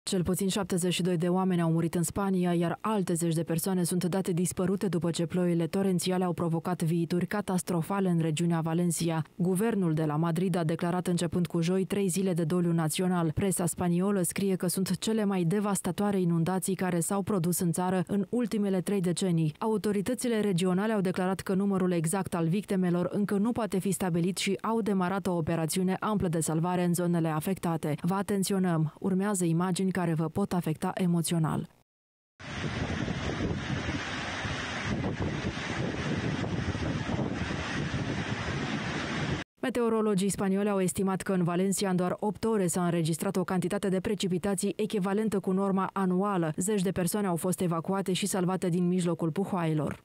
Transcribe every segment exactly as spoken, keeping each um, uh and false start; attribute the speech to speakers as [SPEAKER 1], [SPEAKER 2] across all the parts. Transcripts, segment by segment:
[SPEAKER 1] Cel puțin șaptezeci și doi de oameni au murit în Spania, iar alte zeci de persoane sunt date dispărute după ce ploile torențiale au provocat viituri catastrofale în regiunea Valencia. Guvernul de la Madrid a declarat începând cu joi trei zile de doliu național. Presa spaniolă scrie că sunt cele mai devastatoare inundații care s-au produs în țară în ultimele trei decenii. Autoritățile regionale au declarat că numărul exact al victimelor încă nu poate fi stabilit și au demarat o operațiune amplă de salvare în zonele afectate. Vă atenționăm! Urmează imagini care vă pot afecta emoțional. Meteorologii spanioli au estimat că în Valencia în doar opt ore s-a înregistrat o cantitate de precipitații echivalentă cu norma anuală. Zeci de persoane au fost evacuate și salvate din mijlocul puhoaielor.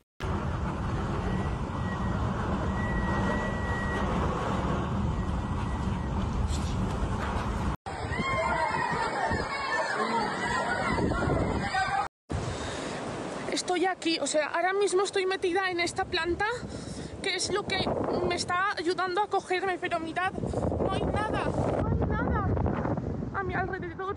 [SPEAKER 2] Estoy aquí, o sea, ahora mismo estoy metida en esta planta, que es lo que me está ayudando a cogerme, pero mirad, no hay nada, no hay nada a mi alrededor.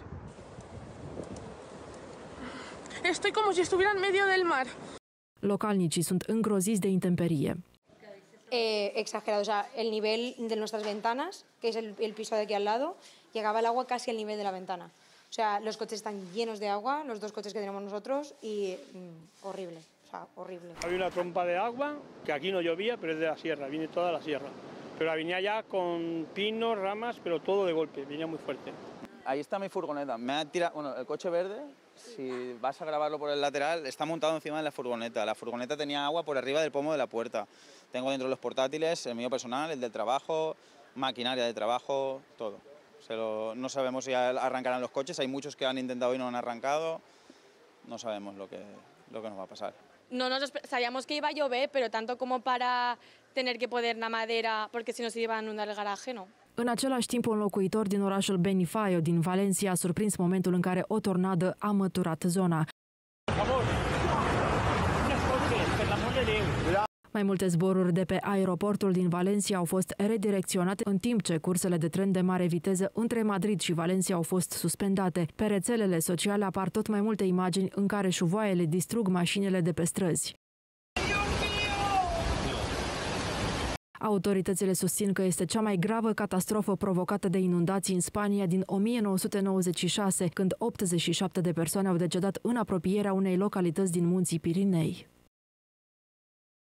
[SPEAKER 2] Estoy como si estuviera en medio del mar.
[SPEAKER 1] Localnicii sunt îngroziți de intemperie.
[SPEAKER 3] Eh, exagerado, o sea, el nivel de nuestras ventanas, que es el, el piso de aquí al lado, llegaba el agua casi al nivel de la ventana. O sea, los coches están llenos de agua, los dos coches que tenemos nosotros, y mmm, horrible, o sea, horrible.
[SPEAKER 4] Había una trompa de agua, que aquí no llovía, pero es de la sierra, viene toda la sierra. Pero venía ya con pinos, ramas, pero todo de golpe, venía muy fuerte.
[SPEAKER 5] Ahí está mi furgoneta, me ha tirado, bueno, el coche verde, si vas a grabarlo por el lateral, está montado encima de la furgoneta. La furgoneta tenía agua por arriba del pomo de la puerta. Tengo dentro los portátiles, el mío personal, el del trabajo, maquinaria de trabajo, todo. Se lo, no sabemos si arrancarán los coches, hay muchos que han intentado y no han arrancado, no sabemos lo que, lo que nos va a pasar.
[SPEAKER 6] No nos sabíamos que iba a llover, pero tanto como para tener que poner la madera, porque si no se iba a inundar el garaje, no.
[SPEAKER 1] În același timp, un locuitor din orașul Benifaió din Valencia a surprins momentul în care o tornadă a măturat zona. Mai multe zboruri de pe aeroportul din Valencia au fost redirecționate, în timp ce cursele de tren de mare viteză între Madrid și Valencia au fost suspendate. Pe rețelele sociale apar tot mai multe imagini în care șuvoaiele distrug mașinile de pe străzi. Autoritățile susțin că este cea mai gravă catastrofă provocată de inundații în Spania din o mie nouă sute nouăzeci și șase, când optzeci și șapte de persoane au decedat în apropierea unei localități din munții Pirinei.